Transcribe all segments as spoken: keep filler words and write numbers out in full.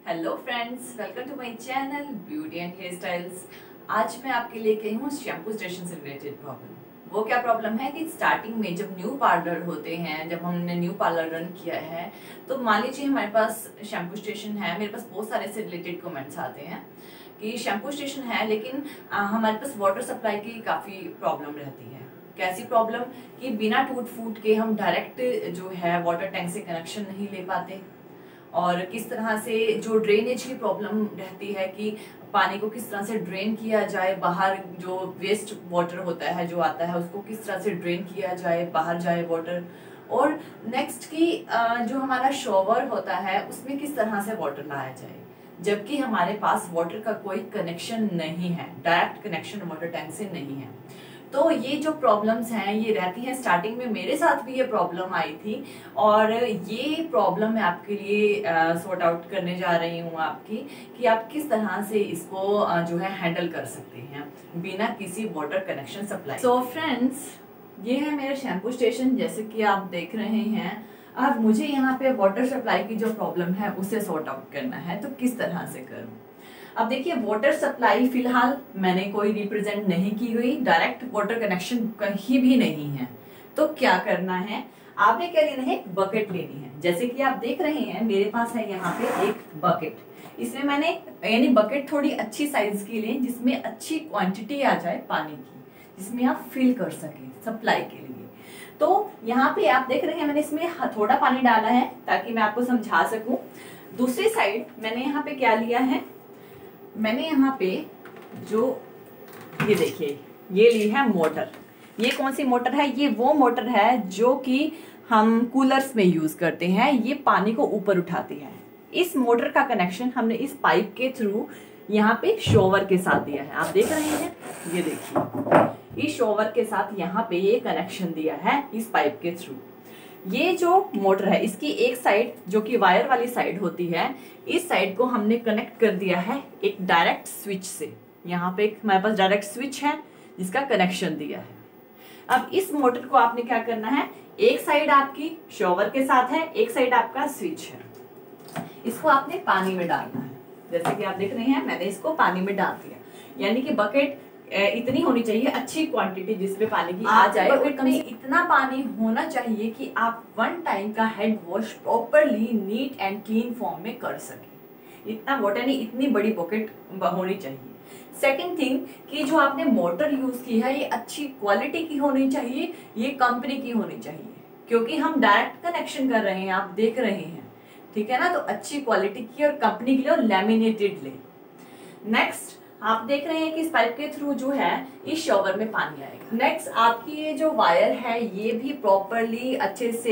Hello friends, welcome to my channel beauty and hair styles. आज मैं आपके लिए कही हूँ शैम्पू स्टेशन से रिलेटेड प्रॉब्लम। वो क्या प्रॉब्लम है कि स्टार्टिंग में जब न्यू पार्लर होते हैं, जब हमने न्यू पार्लर रन किया है, तो मान लीजिए हमारे पास शैम्पू स्टेशन है। मेरे पास बहुत सारे से रिलेटेड कमेंट्स आते हैं कि शैम्पू स्टेशन है लेकिन आ, हमारे पास वाटर सप्लाई की काफ़ी प्रॉब्लम रहती है। कैसी प्रॉब्लम कि बिना टूट फूट के हम डायरेक्ट जो है वाटर टैंक से कनेक्शन नहीं ले पाते, और किस तरह से जो ड्रेनेज की प्रॉब्लम रहती है कि पानी को किस तरह से ड्रेन किया जाए, बाहर जो वेस्ट वाटर होता है जो आता है उसको किस तरह से ड्रेन किया जाए, बाहर जाए वाटर। और नेक्स्ट की जो हमारा शॉवर होता है उसमें किस तरह से वाटर लाया जाए, जबकि हमारे पास वाटर का कोई कनेक्शन नहीं है, डायरेक्ट कनेक्शन वाटर टैंक से नहीं है। तो ये जो प्रॉब्लम्स हैं ये रहती हैं। स्टार्टिंग में मेरे साथ भी ये प्रॉब्लम आई थी और ये प्रॉब्लम मैं आपके लिए सॉर्ट आउट करने जा रही हूँ आपकी, कि आप किस तरह से इसको uh, जो है हैंडल कर सकते हैं बिना किसी water connection supply. So friends, ये है मेरा शैम्पू स्टेशन जैसे कि आप देख रहे हैं। अब मुझे यहाँ पे वाटर सप्लाई की जो प्रॉब्लम है उसे सॉर्ट आउट करना है, तो किस तरह से करूँ। अब देखिए, वाटर सप्लाई फिलहाल मैंने कोई रिप्रेजेंट नहीं की हुई, डायरेक्ट वाटर कनेक्शन कहीं भी नहीं है। तो क्या करना है, आपने क्या लेना है, एक बकेट लेनी है। जैसे कि आप देख रहे हैं मेरे पास है यहाँ पे एक बकेट। इसमें मैंने यानी बकेट थोड़ी अच्छी साइज की लें जिसमें अच्छी क्वांटिटी आ जाए पानी की, जिसमें आप फिल कर सके सप्लाई के लिए। तो यहाँ पे आप देख रहे हैं मैंने इसमें थोड़ा पानी डाला है ताकि मैं आपको समझा सकूं। दूसरी साइड मैंने यहाँ पे क्या लिया है, मैंने यहाँ पे जो ये देखिए ये ली है मोटर। ये कौन सी मोटर है, ये वो मोटर है जो कि हम कूलर्स में यूज करते हैं, ये पानी को ऊपर उठाती है। इस मोटर का कनेक्शन हमने इस पाइप के थ्रू यहाँ पे शॉवर के साथ दिया है। आप देख रहे हैं, ये देखिए इस शॉवर के साथ यहाँ पे ये कनेक्शन दिया है इस पाइप के थ्रू। ये जो मोटर है इसकी एक साइड जो कि वायर वाली साइड होती है, इस साइड को हमने कनेक्ट कर दिया है एक डायरेक्ट स्विच से। यहाँ पे एक हमारे पास डायरेक्ट स्विच है जिसका कनेक्शन दिया है। अब इस मोटर को आपने क्या करना है, एक साइड आपकी शॉवर के साथ है, एक साइड आपका स्विच है। इसको आपने पानी में डालना है। जैसे कि आप देख रहे हैं मैंने इसको पानी में डाल दिया, यानी कि बकेट इतनी होनी चाहिए अच्छी क्वांटिटी जिसमें पानी की आ जाए। बकेट में इतना पानी होना चाहिए कि आप वन टाइम का head wash properly neat and clean form में कर सके। इतना वाटर नहीं, इतनी बड़ी बकेट होनी चाहिए। सेकंड थिंग कि जो आपने मोटर यूज की है ये अच्छी क्वालिटी की होनी चाहिए, ये कंपनी की होनी चाहिए, क्योंकि हम डायरेक्ट कनेक्शन कर रहे हैं, आप देख रहे हैं, ठीक है ना। तो अच्छी क्वालिटी की और कंपनी के लिए और लैमिनेटेड ले। नेक्स्ट आप देख रहे हैं कि इस पाइप के थ्रू जो है इस शॉवर में पानी आएगा। नेक्स्ट आपकी ये जो वायर है ये भी प्रॉपरली अच्छे से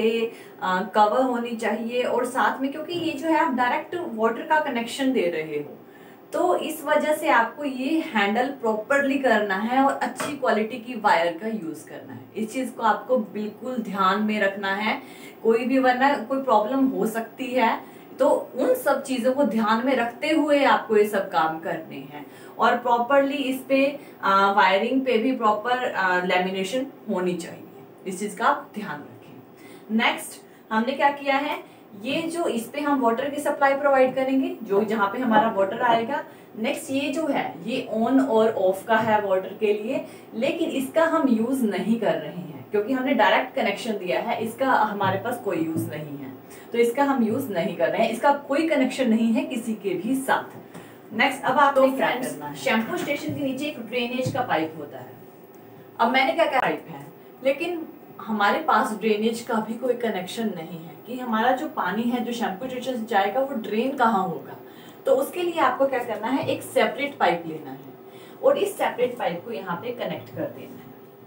कवर होनी चाहिए, और साथ में क्योंकि ये जो है आप डायरेक्ट वाटर का कनेक्शन दे रहे हो तो इस वजह से आपको ये हैंडल प्रॉपरली करना है और अच्छी क्वालिटी की वायर का यूज करना है। इस चीज को आपको बिल्कुल ध्यान में रखना है, कोई भी वरना कोई प्रॉब्लम हो सकती है। तो उन सब चीजों को ध्यान में रखते हुए आपको ये सब काम करने हैं, और प्रॉपरली इस पे वायरिंग पे भी प्रॉपर लैमिनेशन होनी चाहिए। इस चीज का आप ध्यान रखें। नेक्स्ट हमने क्या किया है, ये जो इस पे हम वाटर की सप्लाई प्रोवाइड करेंगे, जो जहाँ पे हमारा वाटर आएगा। नेक्स्ट ये जो है ये ऑन और ऑफ का है वाटर के लिए, लेकिन इसका हम यूज नहीं कर रहे हैं क्योंकि हमने डायरेक्ट कनेक्शन दिया है, इसका हमारे पास कोई यूज नहीं है, तो इसका हम यूज नहीं कर रहे हैं। इसका कोई कनेक्शन नहीं है किसी के भी साथ। नेक्स्ट अब आप तो फ्रेंड्स, शैम्पू स्टेशन के नीचे एक ड्रेनेज का पाइप होता है। अब मैंने क्या क्या पाइप है, लेकिन हमारे पास ड्रेनेज का भी कोई कनेक्शन नहीं है कि हमारा जो पानी है जो शैम्पू स्टेशन से जाएगा वो ड्रेन कहाँ होगा। तो उसके लिए आपको क्या करना है, एक सेपरेट पाइप लेना है और इस सेपरेट पाइप को यहाँ पे कनेक्ट कर देना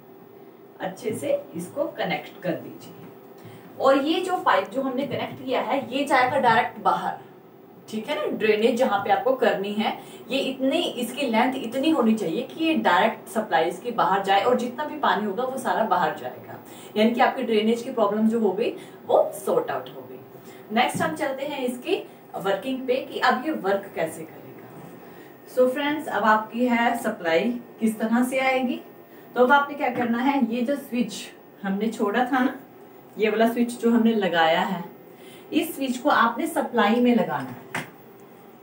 है। अच्छे से इसको कनेक्ट कर दीजिए, और ये जो पाइप जो हमने कनेक्ट किया है ये जाएगा डायरेक्ट बाहर, ठीक है ना। ड्रेनेज जहाँ पे आपको करनी है ये इतनी, इसकी लेंथ इतनी होनी चाहिए कि ये डायरेक्ट सप्लाई इसकी बाहर जाए और जितना भी पानी होगा वो सारा बाहर जाएगा, यानी कि आपकी ड्रेनेज की प्रॉब्लम जो हो गई वो सॉर्ट आउट हो गई। नेक्स्ट हम चलते हैं इसकी वर्किंग पे कि अब ये वर्क कैसे करेगा। सो फ्रेंड्स, अब आपकी है सप्लाई किस तरह से आएगी। तो अब आपने क्या करना है, ये जो स्विच हमने छोड़ा था ना, ये वाला स्विच जो हमने लगाया है, इस स्विच को आपने सप्लाई में लगाना है।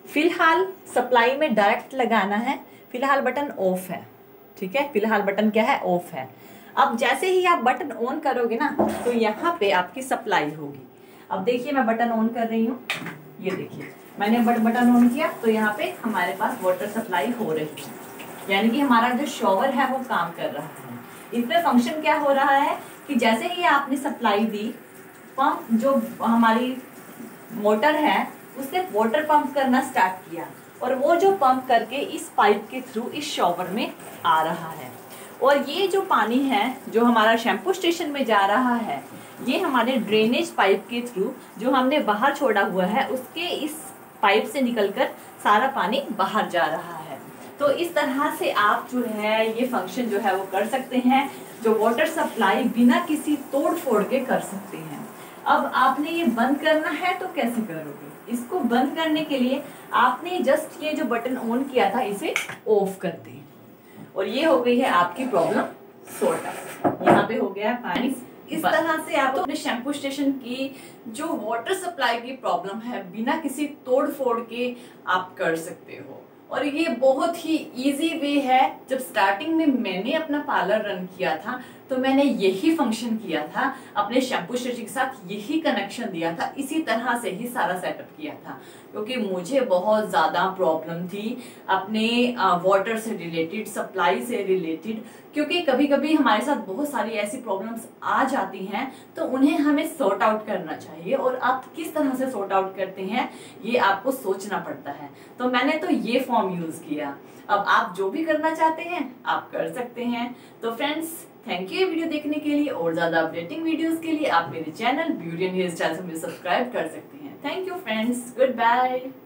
फिलहाल सप्लाई में डायरेक्ट लगाना है, फिलहाल बटन ऑफ है, ठीक है, फिलहाल बटन क्या है, ऑफ है। अब जैसे ही आप बटन ऑन करोगे ना तो यहाँ पे आपकी सप्लाई होगी। अब देखिए मैं बटन ऑन कर रही हूँ, ये देखिए मैंने बट बटन ऑन किया तो यहाँ पे हमारे पास वाटर सप्लाई हो रही है, यानी कि हमारा जो शॉवर है वो काम कर रहा है। इसमें फंक्शन क्या हो रहा है कि जैसे ही आपने सप्लाई दी, पंप जो हमारी मोटर है उसने वाटर पंप करना स्टार्ट किया और वो जो पंप करके इस पाइप के थ्रू इस शॉवर में आ रहा है। और ये जो पानी है जो हमारा शैम्पू स्टेशन में जा रहा है, ये हमारे ड्रेनेज पाइप के थ्रू जो हमने बाहर छोड़ा हुआ है उसके इस पाइप से निकलकर सारा पानी बाहर जा रहा है। तो इस तरह से आप जो है ये फंक्शन जो है वो कर सकते हैं, जो वाटर सप्लाई बिना किसी तोड़ फोड़ के कर सकते हैं। अब आपने ये बंद करना है तो कैसे करोगे? इसको बंद करने के लिए आपने जस्ट ये जो बटन ऑन किया था इसे ऑफ कर दें और ये हो गई है आपकी प्रॉब्लम सॉर्ट आउट। यहाँ पे हो गया है पानी। इस तरह से आप अपने शैम्पू स्टेशन की जो वाटर सप्लाई की प्रॉब्लम है बिना किसी तोड़ फोड़ के आप कर सकते हो। और ये बहुत ही इजी वे है। जब स्टार्टिंग में मैंने अपना पार्लर रन किया था तो मैंने यही फंक्शन किया था, अपने शैम्पू स्टेशन के साथ यही कनेक्शन दिया था, इसी तरह से ही सारा सेटअप किया था, क्योंकि मुझे बहुत ज़्यादा प्रॉब्लम थी अपने वाटर से रिलेटेड, सप्लाई से रिलेटेड। क्योंकि कभी कभी हमारे साथ बहुत सारी ऐसी प्रॉब्लम्स आ जाती हैं तो उन्हें हमें सॉर्ट आउट करना चाहिए, और आप किस तरह से सॉर्ट आउट करते हैं ये आपको सोचना पड़ता है। तो मैंने तो ये फॉर्म यूज़ किया। अब आप जो भी करना चाहते हैं आप कर सकते हैं। तो फ्रेंड्स, थैंक यू ये वीडियो देखने के लिए, और ज़्यादा अपडेटिंग वीडियोस के लिए आप मेरे channel beauty and hair styles में सब्सक्राइब कर सकते हैं। Thank you friends, good bye.